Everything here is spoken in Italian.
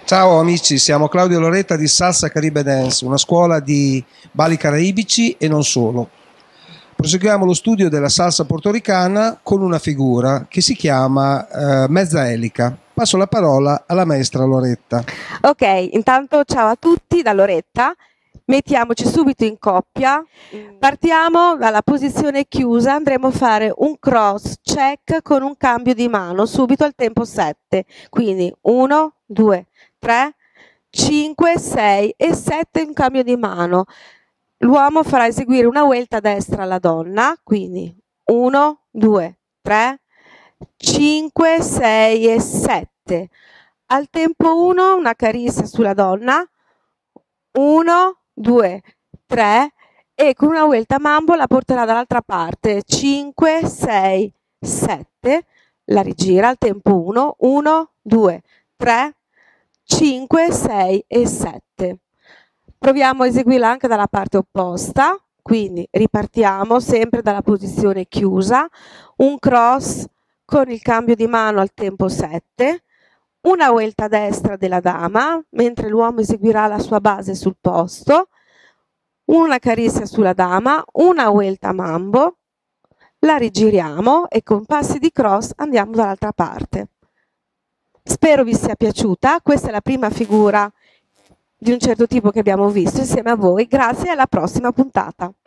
Ciao amici, siamo Claudio e Loretta di Salsa Caribe Dance, una scuola di balli caraibici e non solo. Proseguiamo lo studio della salsa portoricana con una figura che si chiama mezza elica. Passo la parola alla maestra Loretta. Ok, intanto ciao a tutti da Loretta. Mettiamoci subito in coppia. Partiamo dalla posizione chiusa, andremo a fare un cross check con un cambio di mano subito al tempo 7. Quindi 1, 2, 3, 5, 6 e 7 un cambio di mano. L'uomo farà eseguire una vuelta a destra alla donna, quindi 1, 2, 3, 5, 6 e 7. Al tempo 1 una carissa sulla donna, 1, 2, 3 e con una vuelta mambo la porterà dall'altra parte, 5, 6, 7, la rigira al tempo 1, 1, 2, 3, 5, 6 e 7. Proviamo a eseguirla anche dalla parte opposta, quindi ripartiamo sempre dalla posizione chiusa, un cross con il cambio di mano al tempo 7, una vuelta a destra della dama, mentre l'uomo eseguirà la sua base sul posto, una carezza sulla dama, una vuelta mambo, la rigiriamo e con passi di cross andiamo dall'altra parte. Spero vi sia piaciuta, questa è la prima figura di un certo tipo che abbiamo visto insieme a voi, grazie e alla prossima puntata.